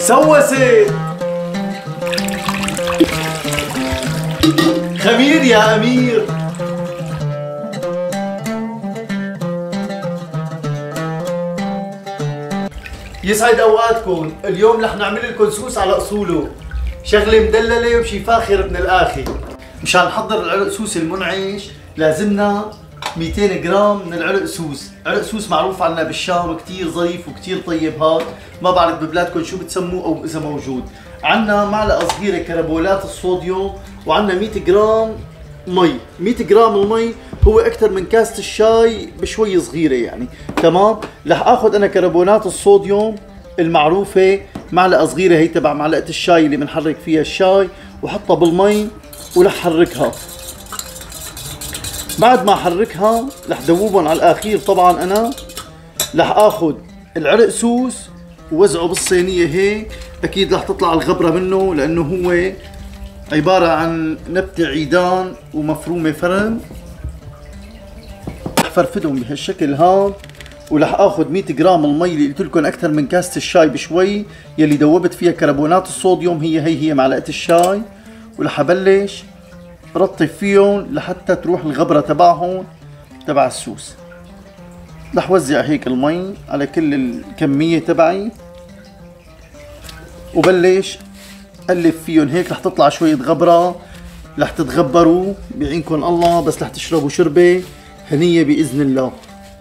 سوست خمير يا أمير. يسعد أوقاتكم. اليوم رح نعمل لكم سوس على أصوله، شغلة مدللة وشي فاخر من الآخر. مشان نحضر العرق سوس المنعش لازمنا 200 جرام من العرق سوس. عرق سوس معروف عنا بالشام كتير ظريف وكتير طيب. هاد ما بعرف ببلادكم شو بتسموه او اذا موجود. عنا معلقة صغيرة كربونات الصوديوم، وعنا 100 جرام مي. 100 جرام المي هو اكثر من كاسة الشاي بشوي صغيرة يعني. تمام. رح اخذ انا كربونات الصوديوم المعروفة، معلقة صغيرة هي تبع معلقة الشاي اللي بنحرك فيها الشاي، وحطها بالمي ورح حركها. بعد ما احركها رح دوبهم على الاخير. طبعا انا رح اخذ العرق سوس ووزعه بالصينيه هيك. اكيد رح تطلع الغبره منه لانه هو عباره عن نبته عيدان ومفرومه فرن. رح فرفدهم بهالشكل هذا، ورح اخذ 100 جرام المي اللي قلت لكم اكثر من كاسه الشاي بشوي، يلي دوبت فيها كربونات الصوديوم. هي معلقه الشاي، ورح ابلش رطب فيهم لحتى تروح الغبرة تبعهم تبع السوس. رح وزع هيك المي على كل الكمية تبعي، وبلش قلب فيهم هيك. رح تطلع شوية غبرة، رح تتغبروا بعينكم الله، بس رح تشربوا شربة هنية بإذن الله.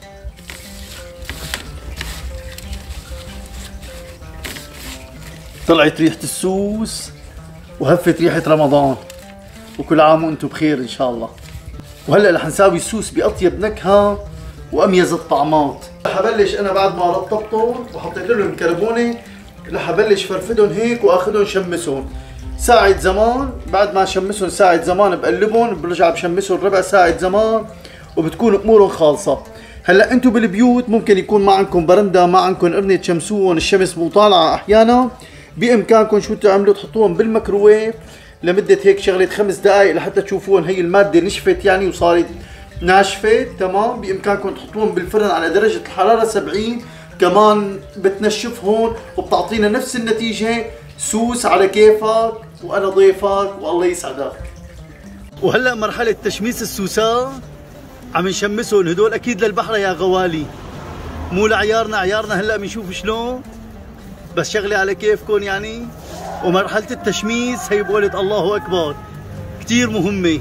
طلعت ريحة السوس وهفت ريحة رمضان، وكل عام وانتم بخير ان شاء الله. وهلا رح نساوي السوس باطيب نكهه واميز الطعمات. رح ابلش انا بعد ما رطبتهم وحطيت لهم كربونه، رح ابلش فرفدهم هيك واخذهم شمسهم ساعة زمان. بعد ما شمسهم ساعة زمان بقلبهم، برجع بشمسهم ربع ساعة زمان، وبتكون امورهم خالصه. هلا انتم بالبيوت ممكن يكون ما عندكم برندة، ما عندكم قرنة تشمسوهم، الشمس مو طالعه احيانا. بامكانكم شو تعملوا؟ تحطوهم بالميكروويف لمدة هيك شغلة 5 دقائق لحتى تشوفون هي المادة نشفت يعني وصارت ناشفة. تمام. بإمكانكم تحطوهم بالفرن على درجة الحرارة 70 كمان، بتنشفهم وبتعطينا نفس النتيجة. سوس على كيفك وأنا ضيفك والله يسعدك. وهلأ مرحلة تشميس السوسات. عم نشمسهم هدول أكيد للبحرة يا غوالي، مو لعيارنا. عيارنا هلأ بنشوف شلون، بس شغلة على كيفكم يعني. ومرحلة التشميس هي بقولة الله أكبر كتير مهمة.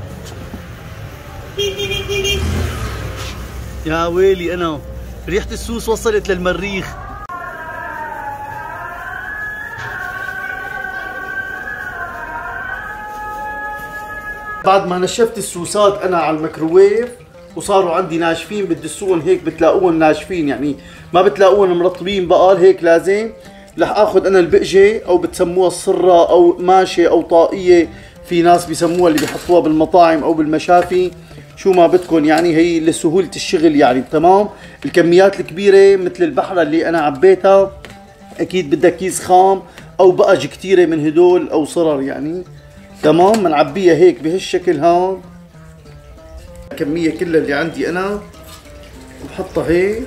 يا ويلي أنا ريحة السوس وصلت للمريخ. بعد ما نشفت السوسات أنا على الميكروويف وصاروا عندي ناشفين، بتدسوهم هيك بتلاقوهم ناشفين يعني، ما بتلاقوهم مرطبين بقال هيك. لازم رح اخذ انا البقجه او بتسموها الصره او ماشيه او طاقيه، في ناس بيسموها اللي بيحطوها بالمطاعم او بالمشافي، شو ما بدكم يعني. هي لسهوله الشغل يعني. تمام. الكميات الكبيره مثل البحره اللي انا عبيتها اكيد بدها كيس خام او بقج كثيره من هدول او صرر يعني. تمام. بنعبيها هيك بهالشكل هذا، الكميه كلها اللي عندي انا وبحطها هيك.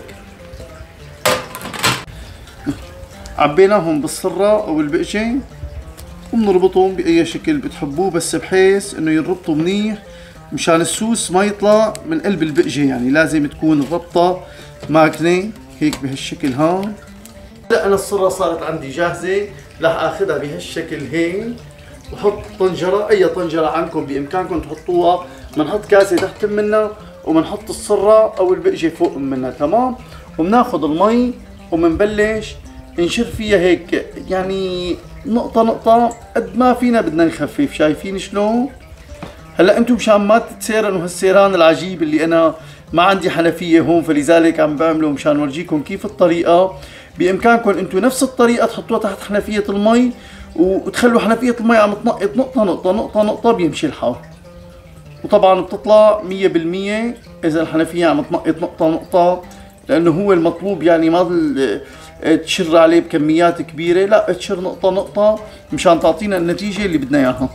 عبيناهم بالصرة او البقجة، وبنربطهم باي شكل بتحبوه، بس بحيث انه ينربطوا منيح مشان السوس ما يطلع من قلب البقجة يعني. لازم تكون الربطة ماكنة هيك بهالشكل هون. هلا انا الصرة صارت عندي جاهزة، رح اخذها بهالشكل هيك وحط طنجرة. اي طنجرة عندكم بامكانكم تحطوها. بنحط كاسة تحت منها وبنحط الصرة او البقجة فوق منها. تمام. وبناخذ المي وبنبلش نشر فيها هيك يعني نقطة نقطة قد ما فينا بدنا نخفف. شايفين شلون؟ هلا انتم مشان ما تتسيرنوا هالسيران العجيب اللي انا ما عندي حنفية هون، فلذلك عم بعمله مشان ورجيكم كيف الطريقة. بامكانكم انتم نفس الطريقة تحطوها تحت حنفية المي وتخلوا حنفية المي عم تنقط نقطة نقطة نقطة نقطة، بيمشي الحال. وطبعا بتطلع 100% اذا الحنفية عم تنقط نقطة نقطة، لانه هو المطلوب يعني ما تشر عليه بكميات كبيرة، لا تشر نقطة نقطة مشان تعطينا النتيجة اللي بدنا اياها.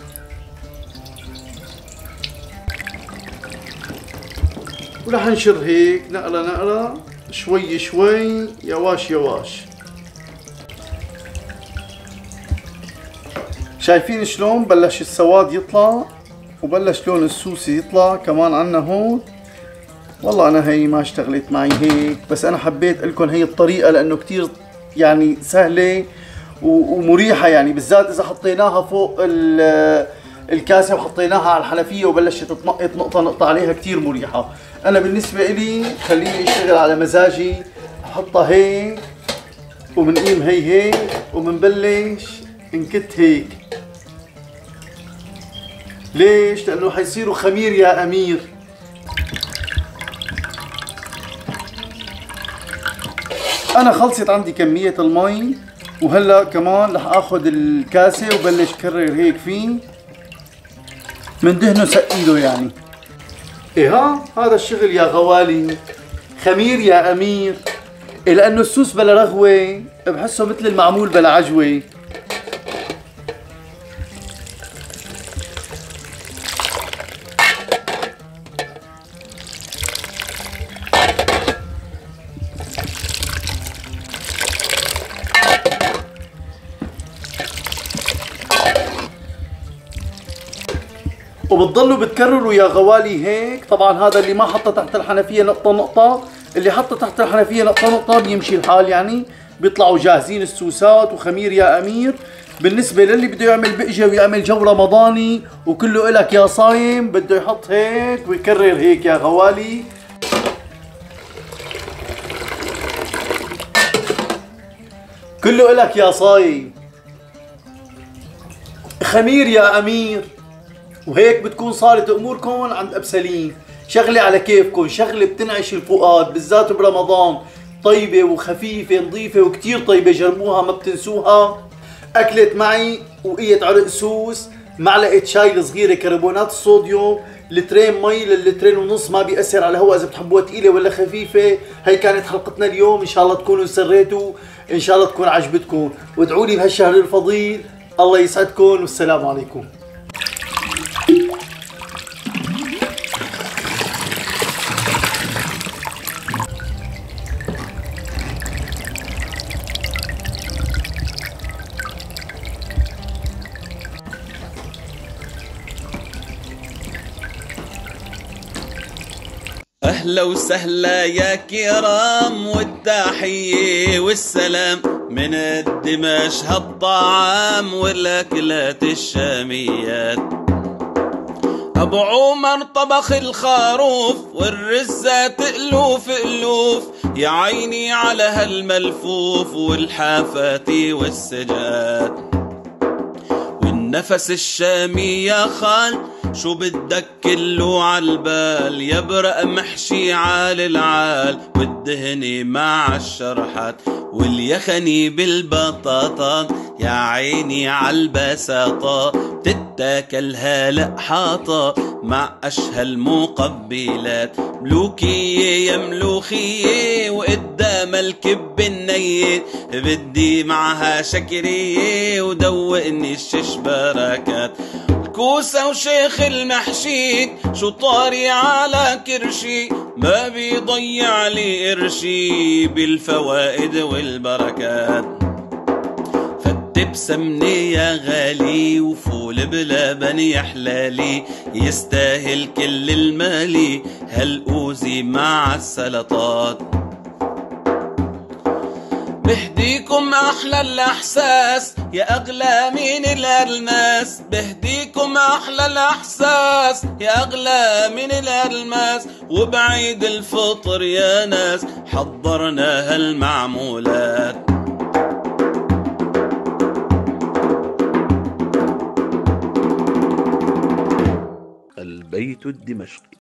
ورح نشر هيك نقرة نقرة شوي شوي، يواش يواش. شايفين شلون بلش السواد يطلع وبلش لون السوسي يطلع كمان عنا هون. والله انا هي ما اشتغلت معي هيك، بس انا حبيت لكم هي الطريقة لانه كتير يعني سهلة ومريحة، يعني بالذات اذا حطيناها فوق الكاسة وحطيناها على الحنفية وبلشت تنقط نقطة نقطة عليها كتير مريحة. انا بالنسبة الي خليني اشتغل على مزاجي، احطها هيك ومنقيم هي هيك ومنبلش نكت هيك. ليش؟ لانه حيصيروا خمير يا امير. انا خلصت عندي كمية المي، وهلا كمان رح اخذ الكاسة وبلش كرر هيك فيه من دهنه سقيله يعني. ايه ها هذا الشغل يا غوالي، خمير يا امير. لانه السوس بلا رغوة بحسه مثل المعمول بلا عجوة. وبتضلوا بتكرروا يا غوالي هيك. طبعا هذا اللي ما حطه تحت الحنفية نقطة نقطة، اللي حطه تحت الحنفية نقطة نقطة بيمشي الحال، يعني بيطلعوا جاهزين السوسات وخمير يا امير. بالنسبة للي بده يعمل بقجة ويعمل جو رمضاني وكله إلك يا صايم، بده يحط هيك ويكرر هيك يا غوالي. كله إلك يا صايم، خمير يا امير. وهيك بتكون صارت اموركم عند ابسلين، شغله على كيفكم، شغله بتنعش الفؤاد بالذات برمضان، طيبه وخفيفه نظيفه وكتير طيبه، جربوها ما بتنسوها. اكلت معي وقية عرق سوس، معلقه شاي صغيره كربونات الصوديوم، لترين مي للترين ونص، ما بيأثر على الهواء اذا بتحبوها ثقيله ولا خفيفه. هي كانت حلقتنا اليوم، ان شاء الله تكونوا سريتوا، ان شاء الله تكون عجبتكم، وادعوا لي بهالشهر الفضيل. الله يسعدكم والسلام عليكم. أهلا وسهلا يا كرام، والتحية والسلام من الدمش هالطعام والأكلات الشاميات. أبو عمر طبخ الخروف والرزات ألوف ألوف، يا عيني على هالملفوف والحافات والسجاد. والنفس الشامي يا خال شو بدك كله عالبال، يبرق محشي عال العال والدهني مع الشرحات، واليخني بالبطاطا يا عيني عالبساطة، بتتاكل هلق حاطة مع أشهى المقبلات. ملوكية يا ملوخية وقدام الكب النيت، بدي معها شكرية ودوقني الشش بركات. كوسة وشيخ المحشيت شو طاري على كرشي، ما بيضيع لي قرشي بالفوائد والبركات. فتة بسمنة يا غالي وفول بلبن يا حلالي، يستاهل كل المالي هالقوزي مع السلطات. بهديكم أحلى الإحساس يا أغلى من الألماس، بهديكم أحلى الإحساس يا أغلى من الألماس. وبعيد الفطر يا ناس حضرنا هالمعمولات. البيت الدمشقي.